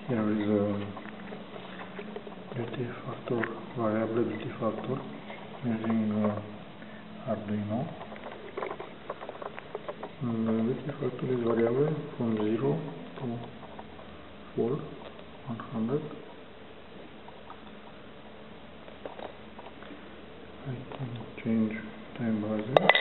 Here is a duty factor, variable duty factor using Arduino. And the duty factor is variable from 0 to full 100. I can change time buzzer.